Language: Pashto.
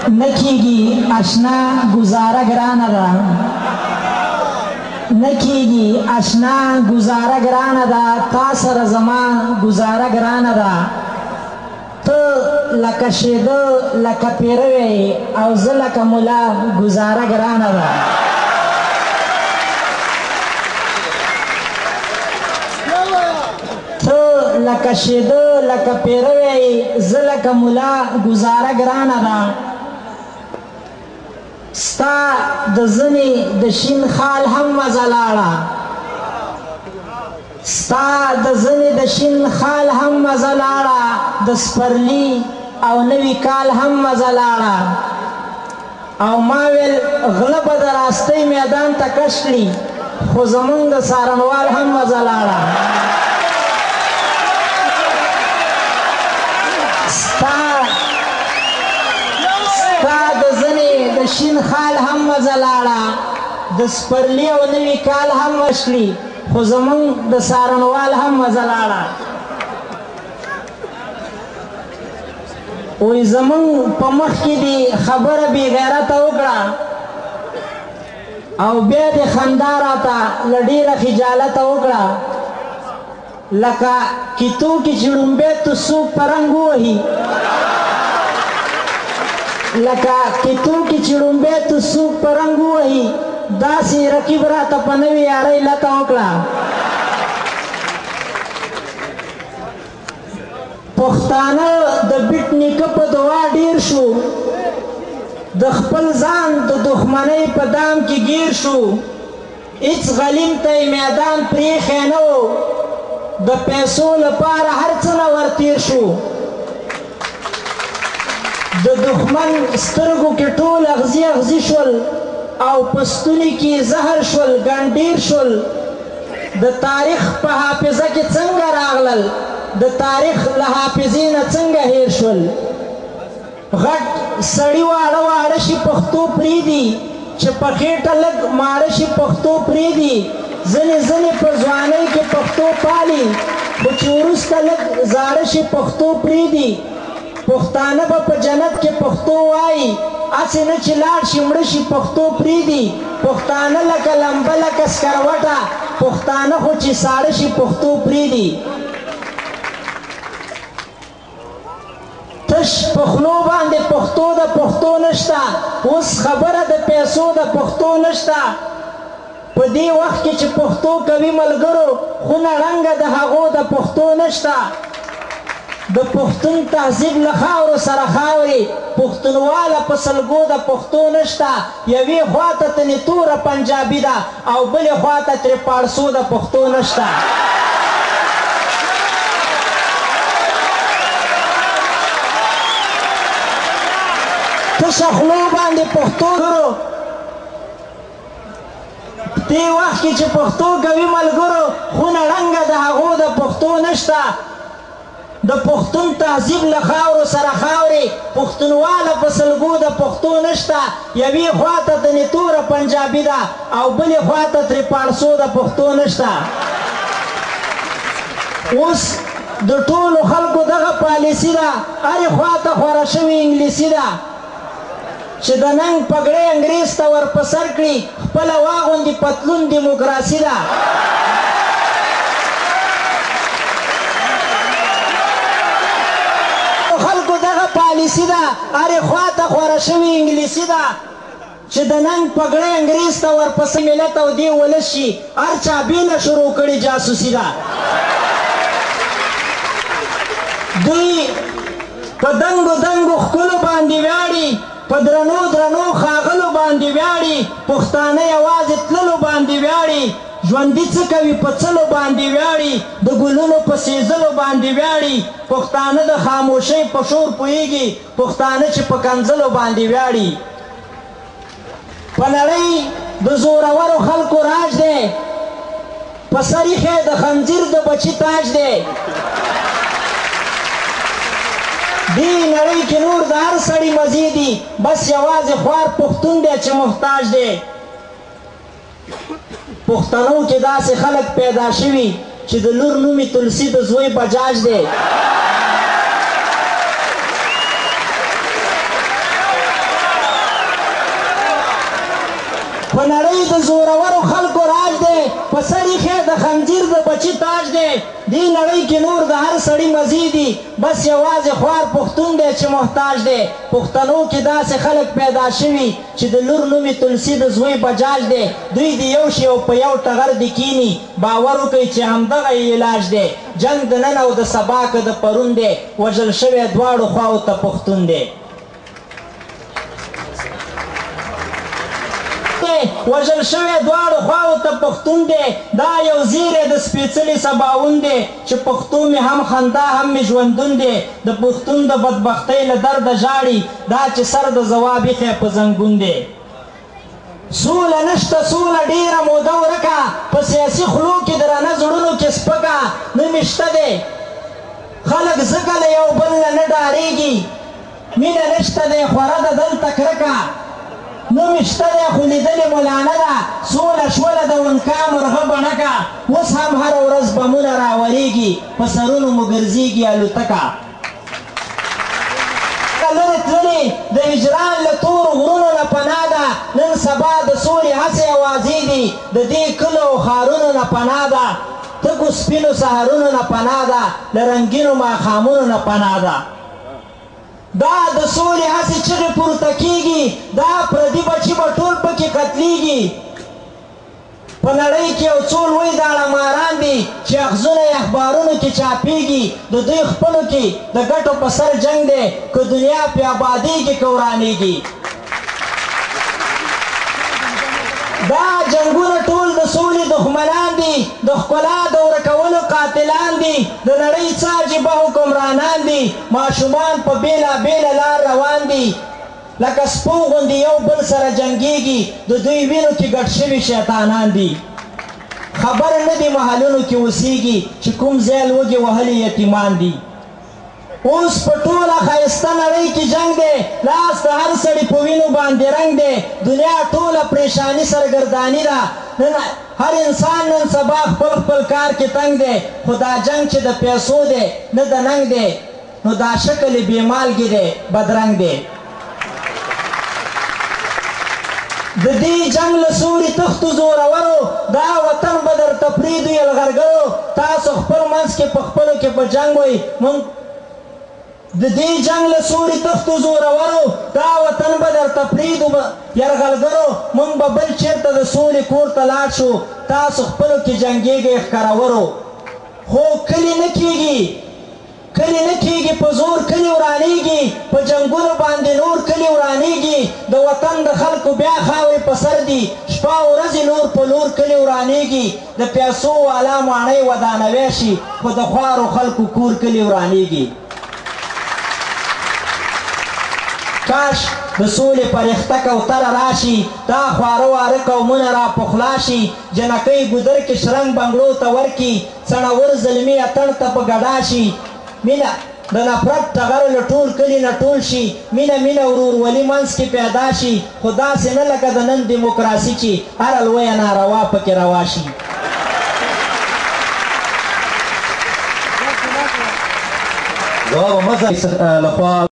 نکیگی اشنا گزاره گرانه ده نکیگی اشنا گزاره گرانه ده تا سره زما گزاره گرانه ده ته لکه شیده لکه پیروی او زه لکه ملا گزاره گرانه ده ته لکه شیده لکه پیروی زه لکه ملا گزاره گرانه ده ستا د زنې د شین خال هم مزه لاړه ستا د زنې د شین خال هم مزه لاړه د سپرلي او نوي کال هم مزه لاړه او ما ویل غله به د راستۍ میدان ته کش کړي خو زمونږ د څارنوال هم مزه لاړه ستا د زنې د شین خال هم مزه لاړه د سپرلي او نوي کال هم وشلي خو زمونږ د څارنوال هم مزه لاړه وی زمونږ په مخ کې دې خبره بې غیرته وکړه او بیا دې خندا راته له ډېره خجالته وکړه لکه کیتو کې چې ړومبی تو څوک په رنګ ووهي لکه کیتو کې چې ړومبی تو څوک په رنګ ووهي داسې رقیب راته په نوې یارۍ لته وکړه پښتانه د بیټ نیکه په دعا ډیر شو د خپل ځان د دښمنۍ په دام کې گیر شو هیڅ غلیم ته یې میدان پرېښی نه و د پیسو لپاره هر څه نه ورتیر شو د دښمن سترګو کې ټول اغزي اغزي شول او په ستوني کې زهر شول ګنډیر شول د تاریخ په حافظه کې څنګه راغلل د تاریخ له حافظې نه څنګه هیر شول غټ سړي واړه واړه شي پښتو پرېږدي چې په خېټه لږ ماړه شي پښتو پرېږدي ځینې ځینې په ځوانۍ کې پښتو پالي خو چې وروسته لږ زاړه شي پښتو پرېږدي پښتانه به په جنت کې پښتو وایي هسې نه چې لاړ شي مړه شي پښتو پرېږدي پښتانه لکه لمبه لکه سکروټه پښتانه خو چې ساړه شي پښتو پرېږدي تش په خولو باندې پښتو د پښتو نشته اوس خبره د پیسو د پښتو نشته په دې وخت کې چې پښتو کوي ملګرو خونه ړنګه د هغو د پښتو نشته د پښتون تهذیب له خاورو سره خاورې پښتونواله په سلګو د پښتو نشته یوې خوا ته تنې توره پنجابي ده او بلې خوا ته ترې پاړسو د پښتو نشته تشه خولو باندې پښتو دې وخت کې چې پښتو کوي ملګرو خونه ړنګه د هغو د پښتو نشته د پښتون تهذیب له خاورو سره خاورې پښتونواله په سلګو د پښتو نشته یوې خوا ته تنې توره پنجابي ده او بلې خوا ته ترې پاړسو د پښتو نشته اوس د ټولو خلکو دغه پالیسي ده هرې خوا ته خوره شوې انګلیسي ده چې د ننګ پګړۍ انګریز ته ور په سر کړي خپله واغوندي پتلون دیموکراسي ده خلکو دغه پالیسي ده هرې خوا ته خوره شوې انګلیسي ده چې د ننګ پګړۍ انګریز ته ورپسې ملت او دې ولس شي هر چا بېله شروع کړې جاسوسي ده دوی په دنګو دنګو ښکلو باندې ویاړي په درنو درنو ښاغلو باندې ویاړي پښتانه یوازې تللو باندې ویاړي ژوندي څه کوي په څلو باندې ویاړي د ګلونو په سیزلو باندې ویاړي پښتانه د خاموشۍ په شور پوهېږي پښتانه چې په کنځلو باندې ویاړي په نړۍ د زورورو خلکو راج دی په سر ایښی د خنځیر د بچي تاج دی دې نړۍ کې نور د هر سړي مزې دي بس یوازې خوار پښتون دی چې محتاج دی پښتنو کې داسې خلک پیدا شوي چې د لور نوم یې تلسي د زوی بجاج دی په نړۍ د زورورو خلکو راج دی په سړي خیر د خنجیر د بچي تاج دی دې نړۍ کې نور د هر سړي مزید دي بس یوازې خوار پښتون دی چې محتاج دی پښتنو کې داسې خلک پیدا شوي چې د لور نوم یې تلسي د زوی بجاج دی دوی د یو شي او په یو ټغر دي کیني باور وکئ چې همدغه یې علاج دی جنګ د نن او د سبا که د پرون دی وژل شوی دواړو خواو ته پښتون دی وژل شوی دواړو خواو ته پښتون دی دا یو زیری د سپېڅلي سباوون دی چې پښتو مې هم خندا هم مې ژوندون دی د پښتون د بدبختۍ له درده ژاړي دا چې سر د ځواب ایښی په زنګون دی سوله نشته سوله ډېره موده ورکه په سیاسي خلو کې درانه زړونو کې سپکه نه مې شته دی خلک ځکه له یو بل نه نه ډارېږي مینه نشته دی خوره ده دلته کرکه نوم یې شته دی خو لیدلې مولانه ده سوله شوله د ونکا مرغه بڼکه اوس هم هره ورځ بمونه راورېږي په سرونو مو ګرځېږي الوتکه لرې تللې د هجران له تورو غرونو نه پناه ده نن سبا د سولې هسې اوازې دي د دې کلو او ښارونو نه پناه ده تږو سپینو سهارونو نه پناه ده له رنګینو ماښامونو نه پناه ده دا د سولې هسې چغې پورته کېږي دا پردي بچي به ټول پکې قتلیږي په نړۍ کې یو څو لوی داړه ماران دي چې اخذونه یې اخبارونو کې چاپېږي د دوی خپلو کې د ګټو په سر جنګ دی که دنیا پې ابادېږي که ورانېږي دا جنګونه ټول د سولې دښمنان دي د ښکلا د ورکولو قاتلان دي د نړۍ څه عجیبه حکمرانان دي ماشومان په بېلابېله لار روان دي لکه سپو غوندې یو بل سره جنګېږي د دوی وینو کې ګډ شوي شیطانان دي خبر نه دي محلونو کې اوسېږي چې کوم ځای لوږې وهلي یتیمان دي اوس په ټوله ښایسته نړۍ کې جنګ دی لاس د هر سړي په وینو باندې رنګ دی دنیا ټوله پریشاني سرګرداني ده نن هر انسان نن سبا خپل خپل کار کې تنګ دی خو دا جنګ چې د پیسو دی نه د ننګ دی نو دا شکل یې بې مالګې دی بدرنګ دی د دې جنګ له سوري تښتو زورورو دا وطن به درته پرېږدو یلغرګرو تاسو خپل منځ کې په خپلو کې په جنګ وئ موږ د دې جنګ له سوري تښتو زورورو دا وطن به درته پرېږدو یرغلګرو موږ به بل چېرته د سولې کور ته لاړ شو تاسو خپلو کې جنګېږئ ښکرورو خو کلي نه کېږي کلي نه کېږي په زور کلي ورانېږي په جنګونو باندې نور کلي ورانېږي د وطن د خلکو بیا خاورې په سر دي شپه ورځې نور په لور کلي ورانېږي د پیسو والا ماڼۍ ودانوی شي خو د خوارو خلکو کور کلي ورانېږي کاش د سولې فرښته کوتره راشي دا خواره واره قومونه را پخلا شي جنکۍ ګودر کې شرنګ بنګړو ته ورکي څڼور زلمي اتڼ ته په ګډا شي مینه د نفرت ټغر له ټول کلي نه ټول شي مینه مینه ورورولي منځ کې پیدا شي خو داسې نه لکه د نن دیموکراسي چې هره لویه ناروا پکې روا شي جواب مزه لخوا